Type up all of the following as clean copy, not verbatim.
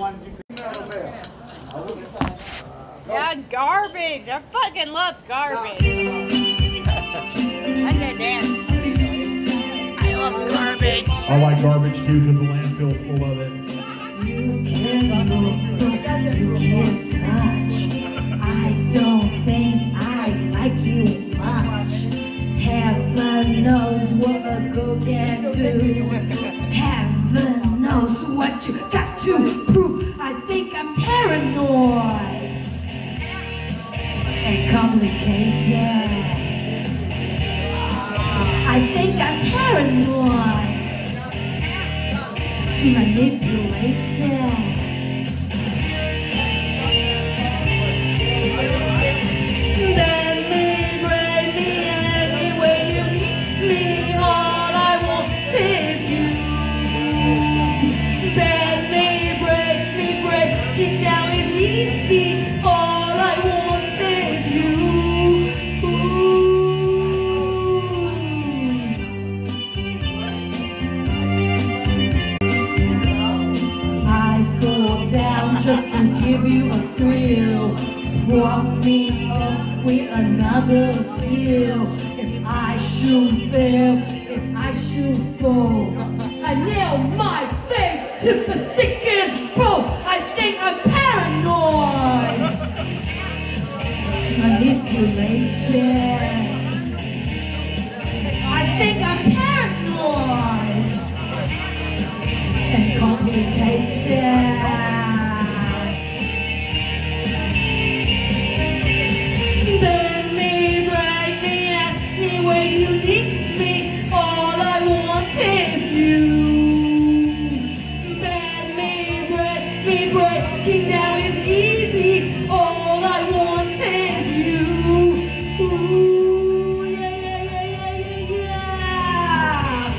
Yeah, garbage. I fucking love garbage. I can dance. I love garbage. I like garbage too because the landfill's full of it. You can look, but you can't touch. I don't think I like you much. Heaven knows what a girl can do. Heaven knows what you got to prove. I think I'm paranoid and complicated. I think I'm paranoid, manipulated. Bend me, break me, any way you need me. All I want is you. Bend me, breaking down is easy. All I want is you. I fall down just to give you a thrill. Prop me up with another pill. If I should fail, if I should fall, I nail my face to the thick and bone. I think I'm paranoid, manipulated. I think I'm paranoid and complicated. Bend me, break me, any way you need me. All I want is you. Bend me, breaking down is easy. All I want is you. Ooh, yeah, yeah, yeah, yeah,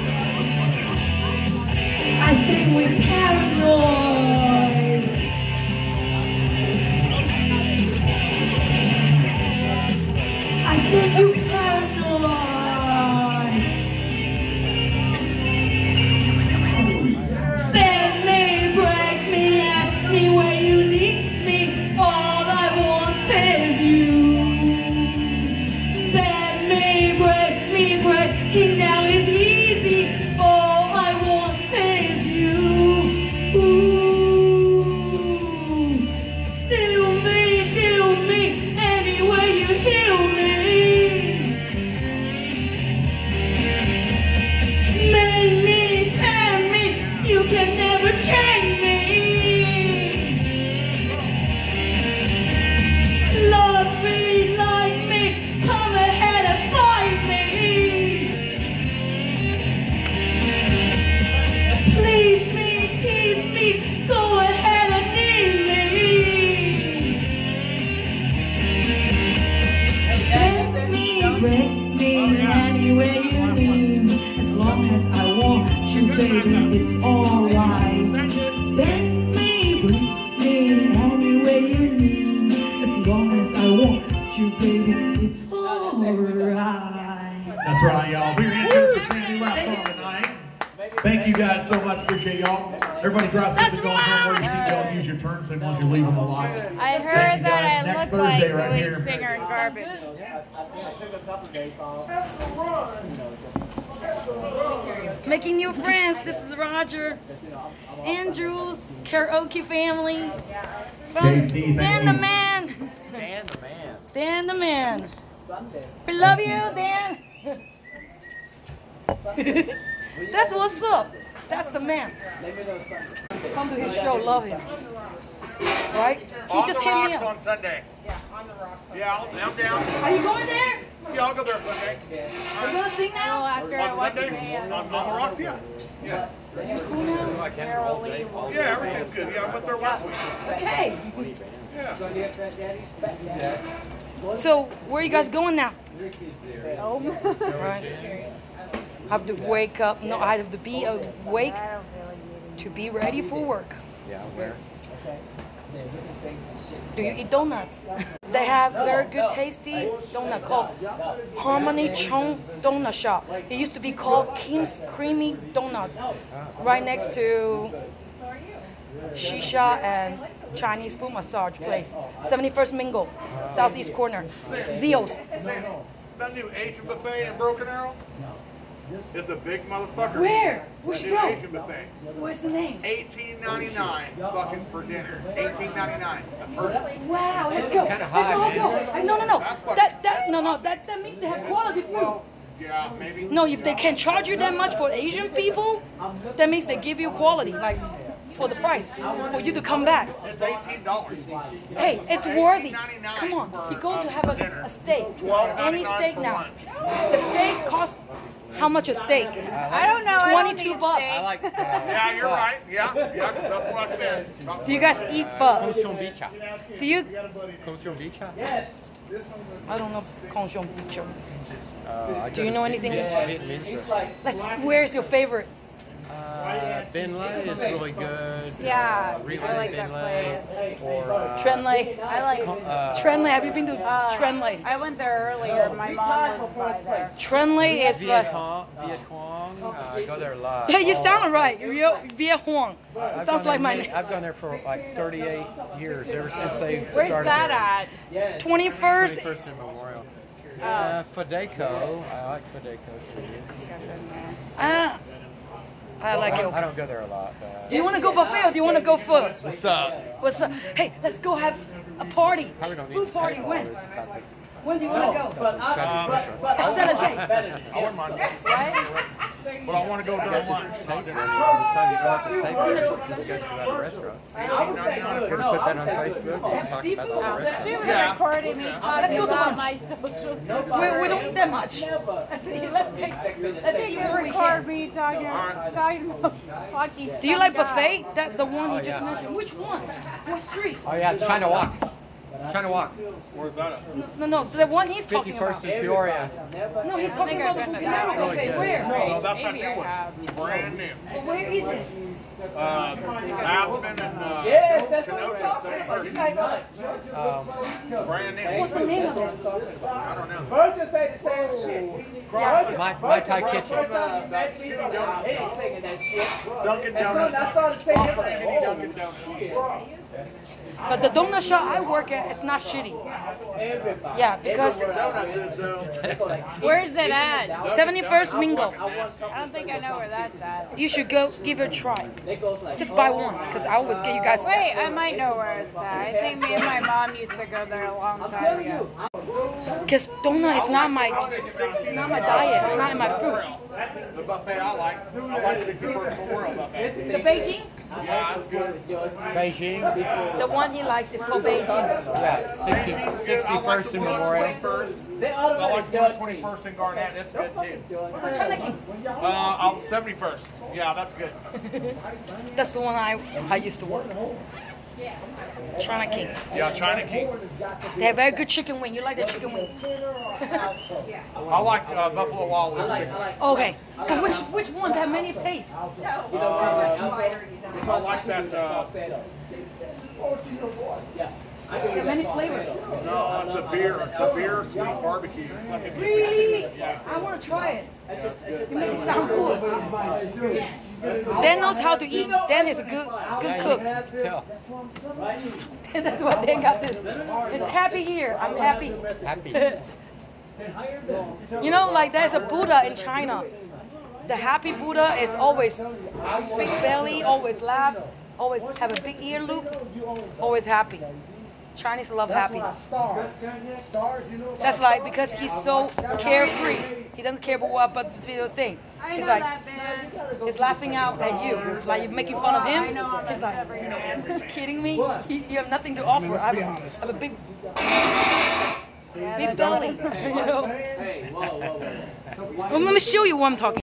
yeah. I think we're paranoid. I think you're paranoid. Bend me, break me, any way you need me. All I want is you. Bend me, breaking down is easy. All I want is you. Ooh. Steal me, any way you heal me. Make me, tear me, you can never change me. Love me, like me, come ahead and fight me. Please me, tease me, go ahead and need me. Bend me, break me, any way you need me. As long as I want you, baby, it's alright. Bend me, break me, any way you need me. As long as I want you, baby, it's alright. That's right, y'all. We're in here for Sandy Last Song tonight. Thank you guys so much. Appreciate y'all. Everybody drive safe going home. Where you see y'all use your turns and once you leave them alive. I heard that I Next look like Thursday the right lead here. singer in Garbage. Making new friends. This is Roger, Andrews, karaoke family. JC, Dan thank the you. man. Dan the man. Dan the man. We love you, Dan. That's what's up. That's the man. Come to his show, love him. Right? He just hit me up. On Sunday. Yeah, on the rocks. Yeah, I'm down. Are you going there? Yeah, I'll go there Sunday. Are you gonna sing Oh, now? after I On watch Sunday? On the rocks, yeah. Yeah. You cool now? Carol Lee. Yeah, everything's good. Yeah, I went there last week. Okay. Yeah. So where are you guys going now? Home. Right. Have to wake up. No, I have to be awake to be ready for work. Yeah, where? Do you eat donuts? They have very good tasty donut called Harmony Chung Donut Shop. It used to be called Kim's Creamy Donuts, right next to shisha and Chinese food massage place. 71st Mingle, southeast corner. Zio's. Sam, that new Asian buffet in Broken Arrow? It's a big motherfucker. Where? We That should new go. Asian buffet. What's the name? $18.99 fucking for dinner. $18.99 a person. Wow, let's go. Kinda Let's high, all man. go. No. That means they have quality food. Well, yeah, maybe. No, if they can charge you that much for Asian people, that means they give you quality, like for the price, for you to come back. It's $18. Hey, it's worthy. $18.99 Come on, for you go to have dinner. a steak, $12.99 any steak for now. lunch. The steak costs how much a steak? I don't know. I don't 22 need bucks. steak. I like. Yeah, you're right. Yeah, 'cause that's what I spent. Do you guys eat pho? Kaohsiung Bicha. Do you? Kaohsiung Bicha. I don't know Kaohsiung Bicha. I Do you know anything? Vietnamese restaurant. Where's your favorite? Ben Lai is really good. Yeah, Really I like Ben that Lai. place. Or Trenley. I like. Trenley. Have you been to Trenley? I went there earlier. My mom was by there. Trenley is like. Viet Huong. I go there a lot. Yeah, you sound right. Viet Huong. I've Sounds gone like my there name. I've gone there for like 38 years, ever since they Where's started. that at? 21st. 21st and Memorial. Fadeco. I like Fadeco. I like it. I don't go there a lot. Do you want to go buffet or do you want to go food? What's up? What's up? Hey, let's go have a party. Probably don't need Food to party. take all When? this about the When do you want to go? Chinese restaurant. Let's set a date. I wouldn't mind. What? But I want to go during lunch. It's time you go out to the table. Just go to the restaurant. $18.99 Ever put that on Facebook and talk about the restaurant? She was Yeah. recording me Let's talking go to about lunch. my social. We don't eat that much. Let's say you where we Record can. me talking about fucking. Do you like buffet? That the one you just yeah. mentioned. Which one? What street? Oh yeah, China Walk. China Walk. Where's that at? No, the one he's talking 51st about. and Peoria. No, he's talking about the Bucanero Really buffet. good. Where? No, that's that Maybe new I one. have. It's brand new. Where is it? Aspen and That's what I'm Kenosha, talking same about. You person. guys know. Brand new. What's the name of it? I don't know. Bird just say the same shit. My Thai kitchen. That shitty donut He ain't shop. singing that shit. Dunkin' As soon as I Donuts. started singing, I'm like, Shitty Dunkin' oh, Donuts. But the donut shop I work at, it's not shitty. everybody. Yeah, because Donuts is though. Where is it at? 71st Mingle. I don't think I know where that's at. You should go give it a try. Just buy one, because I always get you guys. Wait, I might know where it's at. I think me and my mom used to go there a long time ago. Because donut is not my diet. It's not in my food. The buffet I like 61st Memorial buffet. The Beijing? Yeah, that's good. Beijing. The one he likes is called Beijing. Yeah, 61st and Memorial. They I automatically like the judge 21st in Garnett. It's good too. China King. I'm 71st. Yeah, that's good. That's the one I used to work. China King. Yeah, China King. They have very good chicken wing. You like the chicken wing? I like Buffalo Wild Wings chicken. Okay. So which one? They have many tastes. I like that. They have many flavors. No, it's a beer. It's a beer sweet barbecue. Really? I want to try it. You make it sound good. Dan knows how to eat. Dan is a good cook. Tell. That's why Dan got this. It's happy here. I'm happy. Happy. You know, like there's a Buddha in China. The happy Buddha is always big belly, always laugh, always have a big ear loop, always happy. Chinese love happy. That's like because he's so carefree. He doesn't care about what but the thing. I He's know like that band. he's laughing out at you. Like you're making fun of I him. know almost He's like, every band. are you kidding me? You have nothing to offer. I have a big belly. You know? Hey, whoa. Well, let me show you what I'm talking